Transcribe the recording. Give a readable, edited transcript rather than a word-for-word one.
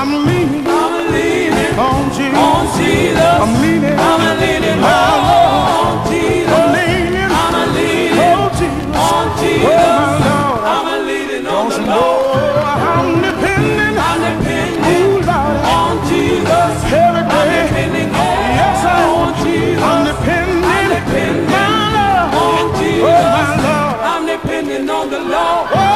I'm leaning on Jesus. I'm leaning on Jesus. I'm leaning on Jesus. On Jesus. Oh, my Lord. I'm leaning on the Lord. I'm depending Ooh, Lord, on Jesus. every day. I'm depending Yes, on Jesus. I'm depending my Lord. on Jesus. Oh, my Lord. I'm depending on the Lord.